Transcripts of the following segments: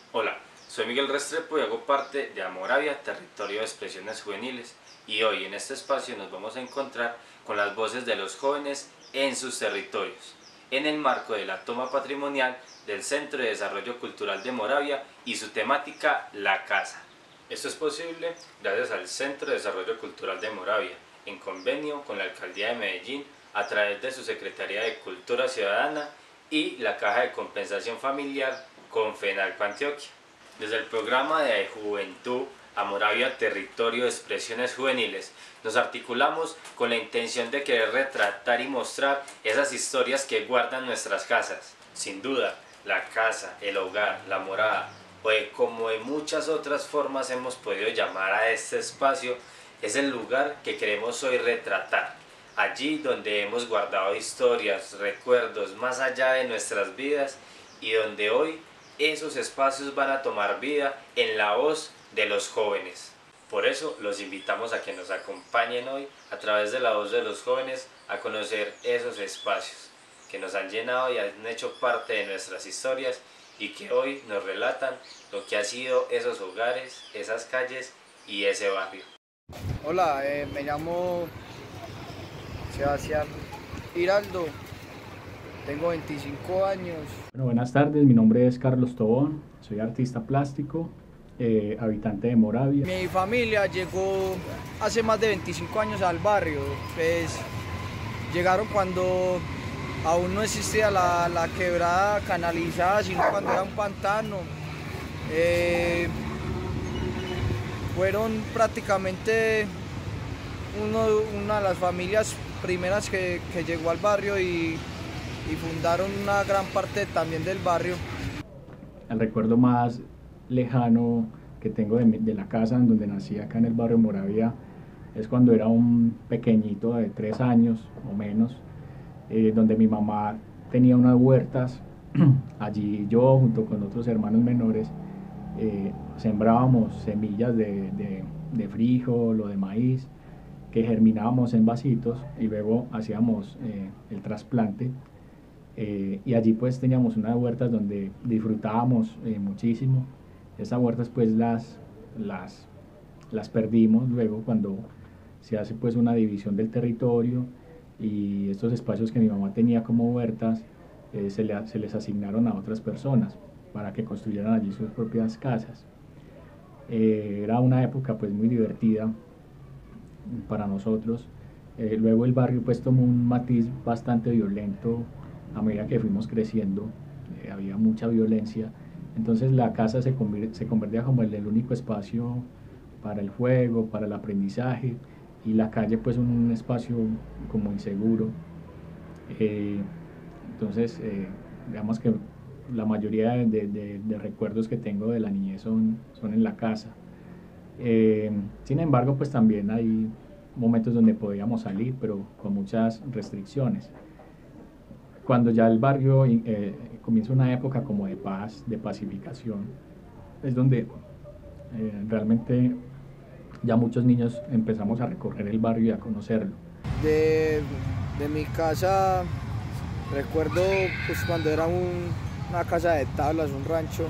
Hola, soy Miguel Restrepo y hago parte de Amoravia, Territorio de Expresiones Juveniles, y hoy en este espacio nos vamos a encontrar con las voces de los jóvenes en sus territorios, en el marco de la toma patrimonial del Centro de Desarrollo Cultural de Moravia y su temática La Casa. Esto es posible gracias al Centro de Desarrollo Cultural de Moravia, en convenio con la Alcaldía de Medellín a través de su Secretaría de Cultura Ciudadana y la Caja de Compensación Familiar con FENALCO Antioquia. Desde el programa de Juventud a Moravia Territorio de Expresiones Juveniles, nos articulamos con la intención de querer retratar y mostrar esas historias que guardan nuestras casas. Sin duda, la casa, el hogar, la morada, o como de muchas otras formas hemos podido llamar a este espacio, es el lugar que queremos hoy retratar. Allí donde hemos guardado historias, recuerdos más allá de nuestras vidas y donde hoy esos espacios van a tomar vida en la voz de los jóvenes. Por eso los invitamos a que nos acompañen hoy a través de la voz de los jóvenes a conocer esos espacios que nos han llenado y han hecho parte de nuestras historias y que hoy nos relatan lo que ha sido esos hogares, esas calles y ese barrio. Hola, me llamo Sebastián Giraldo, tengo 25 años. Bueno, buenas tardes, mi nombre es Carlos Tobón, soy artista plástico, habitante de Moravia. Mi familia llegó hace más de 25 años al barrio, pues llegaron cuando aún no existía la quebrada canalizada, sino cuando era un pantano. Fueron prácticamente una de las familias primeras que llegó al barrio y fundaron una gran parte también del barrio. El recuerdo más lejano que tengo de la casa en donde nací acá en el barrio Moravia es cuando era un pequeñito de 3 años o menos, donde mi mamá tenía unas huertas. Allí yo junto con otros hermanos menores sembrábamos semillas de frijol o de maíz que germinábamos en vasitos y luego hacíamos el trasplante. Y allí pues teníamos unas huertas donde disfrutábamos muchísimo. Esas huertas pues las perdimos luego cuando se hace pues una división del territorio y estos espacios que mi mamá tenía como huertas se les asignaron a otras personas para que construyeran allí sus propias casas. Era una época pues muy divertida para nosotros. Luego el barrio pues tomó un matiz bastante violento a medida que fuimos creciendo. Había mucha violencia, entonces la casa se convertía como el único espacio para el juego, para el aprendizaje, y la calle pues un espacio como inseguro. Entonces digamos que la mayoría de recuerdos que tengo de la niñez son en la casa. Sin embargo, pues también hay momentos donde podíamos salir, pero con muchas restricciones. Cuando ya el barrio comienza una época como de paz, de pacificación, es donde realmente ya muchos niños empezamos a recorrer el barrio y a conocerlo. De mi casa recuerdo pues cuando era una casa de tablas, un rancho,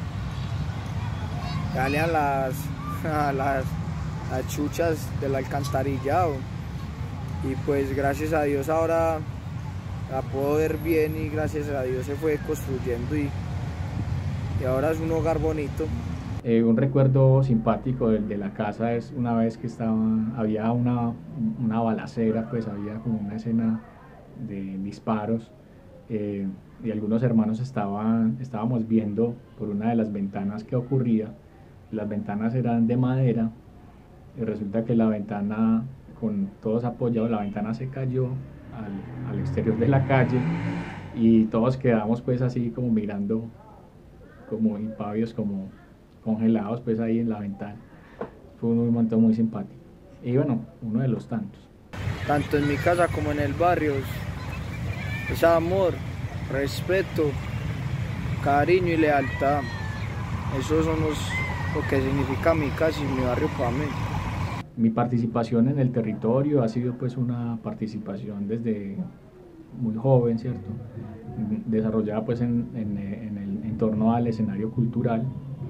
salían las chuchas del alcantarillado y pues gracias a Dios ahora la puedo ver bien y gracias a Dios se fue construyendo y ahora es un hogar bonito. Un recuerdo simpático de la casa es una vez que había una balacera, pues había como una escena de disparos y algunos hermanos estábamos viendo por una de las ventanas qué ocurría. Las ventanas eran de madera y resulta que la ventana, con todos apoyados, la ventana se cayó al exterior de la calle y todos quedamos pues así como mirando como impávidos, como congelados pues ahí en la ventana. Fue un momento muy simpático y bueno, uno de los tantos. Tanto en mi casa como en el barrio es amor, respeto, cariño y lealtad. Esos son lo que significa mi casa y mi barrio para mí. Mi participación en el territorio ha sido pues una participación desde muy joven, ¿cierto? Desarrollada pues en torno al escenario cultural.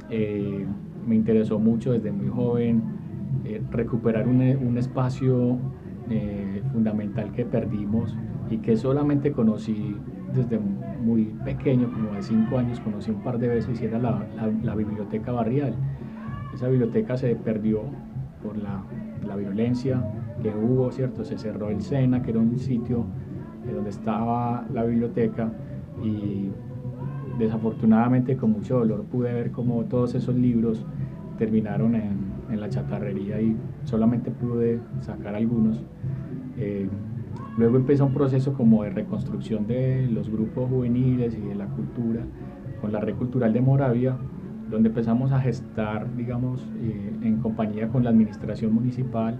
Me interesó mucho desde muy joven recuperar un espacio fundamental que perdimos y que solamente conocí desde muy pequeño, como de 5 años, conocí un par de veces, y era la biblioteca barrial. Esa biblioteca se perdió por la violencia que hubo, ¿cierto? Se cerró el SENA, que era un sitio donde estaba la biblioteca, y desafortunadamente con mucho dolor pude ver cómo todos esos libros terminaron en la chatarrería y solamente pude sacar algunos. Luego empezó un proceso como de reconstrucción de los grupos juveniles y de la cultura con la Red Cultural de Moravia, donde empezamos a gestar, digamos, en compañía con la administración municipal,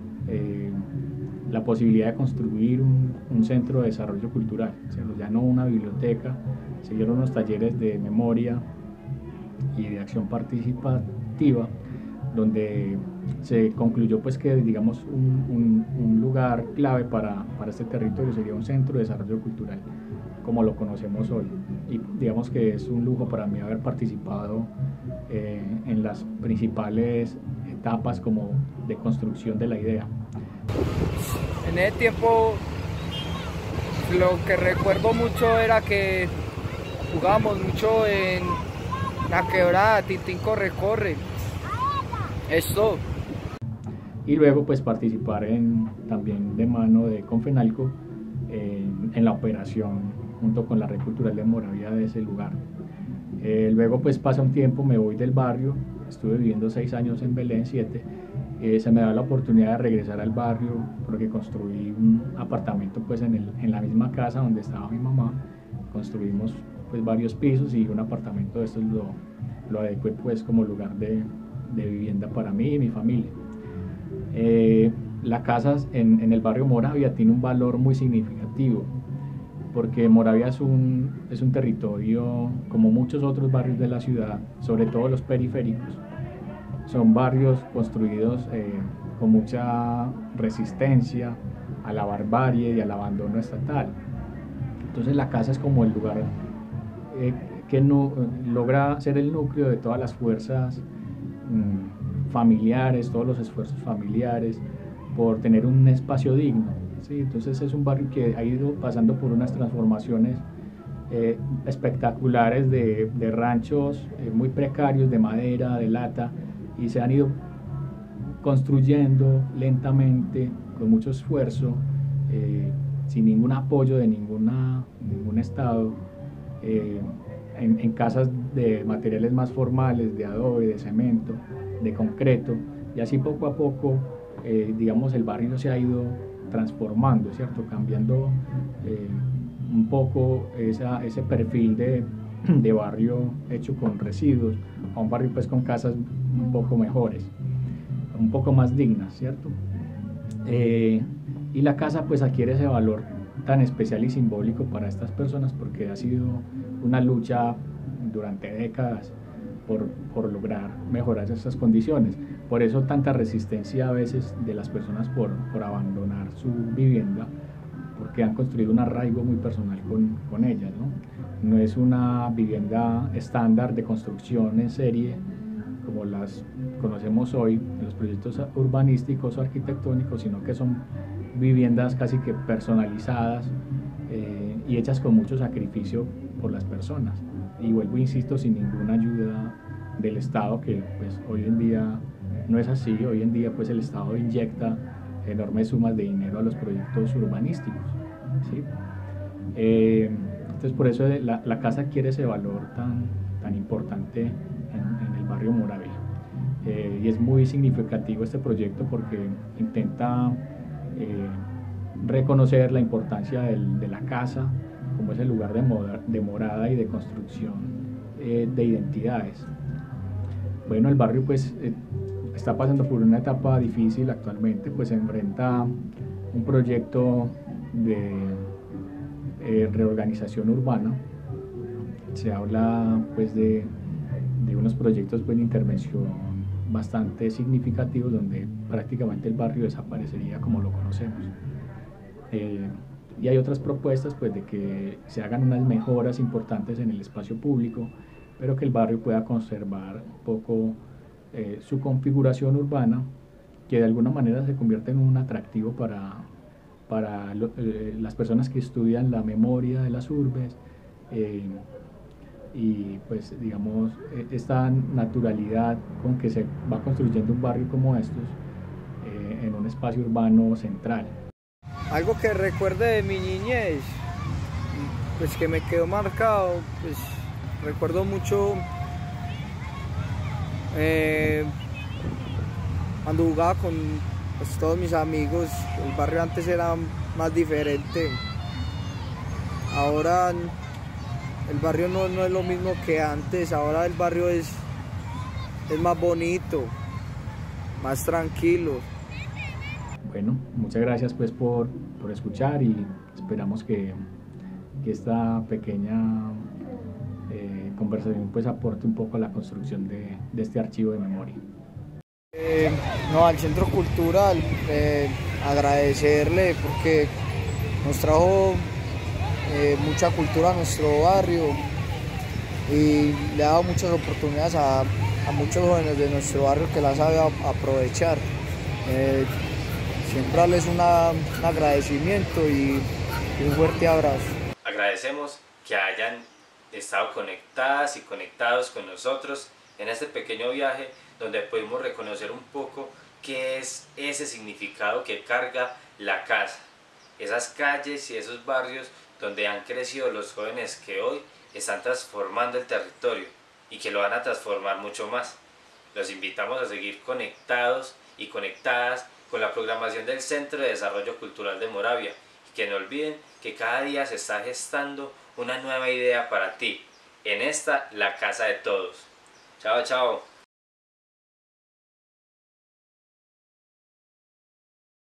la posibilidad de construir un centro de desarrollo cultural, ya no una biblioteca. Siguieron unos talleres de memoria y de acción participativa, donde se concluyó pues que, digamos, un lugar clave para este territorio sería un centro de desarrollo cultural como lo conocemos hoy, y digamos que es un lujo para mí haber participado en las principales etapas como de construcción de la idea. En ese tiempo lo que recuerdo mucho era que jugábamos mucho en la quebrada, Tintín corre corre, esto. Y luego pues participar también de mano de Confenalco en la operación junto con la Red Cultural de Moravia de ese lugar. Luego pues pasa un tiempo, me voy del barrio, estuve viviendo 6 años en Belén, 7. Se me da la oportunidad de regresar al barrio porque construí un apartamento pues en la misma casa donde estaba mi mamá. Construimos pues varios pisos y un apartamento de estos lo adecué pues como lugar de vivienda para mí y mi familia. La casa en el barrio Moravia tiene un valor muy significativo, porque Moravia es un territorio, como muchos otros barrios de la ciudad, sobre todo los periféricos, son barrios construidos con mucha resistencia a la barbarie y al abandono estatal. Entonces la casa es como el lugar que logra ser el núcleo de todas las fuerzas familiares, todos los esfuerzos familiares por tener un espacio digno, ¿sí? Entonces es un barrio que ha ido pasando por unas transformaciones espectaculares de ranchos muy precarios de madera, de lata, y se han ido construyendo lentamente, con mucho esfuerzo, sin ningún apoyo de ningún estado, en casas de materiales más formales, de adobe, de cemento, de concreto, y así poco a poco, digamos, el barrio se ha ido transformando, ¿cierto? Cambiando un poco ese perfil de barrio hecho con residuos a un barrio pues con casas un poco mejores, un poco más dignas, ¿cierto? Y la casa pues adquiere ese valor tan especial y simbólico para estas personas porque ha sido una lucha durante décadas por lograr mejorar esas condiciones. Por eso tanta resistencia a veces de las personas por abandonar su vivienda, porque han construido un arraigo muy personal con ellas, ¿no? No es una vivienda estándar de construcción en serie como las conocemos hoy en los proyectos urbanísticos o arquitectónicos, sino que son viviendas casi que personalizadas y hechas con mucho sacrificio por las personas. Y vuelvo, insisto, sin ninguna ayuda del Estado, que pues hoy en día no es así. Hoy en día pues el Estado inyecta enormes sumas de dinero a los proyectos urbanísticos, ¿sí? Entonces por eso la casa adquiere ese valor tan importante en el barrio Moravia. Y es muy significativo este proyecto porque intenta reconocer la importancia de la casa como ese lugar de morada y de construcción de identidades. Bueno, el barrio pues está pasando por una etapa difícil actualmente, pues se enfrenta un proyecto de reorganización urbana. Se habla pues de unos proyectos pues, de intervención bastante significativos donde prácticamente el barrio desaparecería como lo conocemos. Y hay otras propuestas pues, de que se hagan unas mejoras importantes en el espacio público, pero que el barrio pueda conservar un poco su configuración urbana, que de alguna manera se convierte en un atractivo para las personas que estudian la memoria de las urbes, y pues digamos esta naturalidad con que se va construyendo un barrio como estos en un espacio urbano central. Algo que recuerde de mi niñez, pues que me quedó marcado, pues recuerdo mucho cuando jugaba con pues, todos mis amigos. El barrio antes era más diferente. Ahora el barrio no es lo mismo que antes. Ahora el barrio es más bonito, más tranquilo. Bueno, muchas gracias pues por escuchar, y esperamos que esta pequeña conversación pues aporte un poco a la construcción de este archivo de memoria. No, al Centro Cultural agradecerle porque nos trajo mucha cultura a nuestro barrio y le ha dado muchas oportunidades a muchos jóvenes de nuestro barrio que las sabe aprovechar. Siempre darles un agradecimiento y un fuerte abrazo. Agradecemos que hayan estado conectadas y conectados con nosotros en este pequeño viaje donde pudimos reconocer un poco qué es ese significado que carga la casa, esas calles y esos barrios donde han crecido los jóvenes que hoy están transformando el territorio y que lo van a transformar mucho más. Los invitamos a seguir conectados y conectadas con la programación del Centro de Desarrollo Cultural de Moravia, y que no olviden que cada día se está gestando una nueva idea para ti, en esta, la casa de todos. Chao, chao.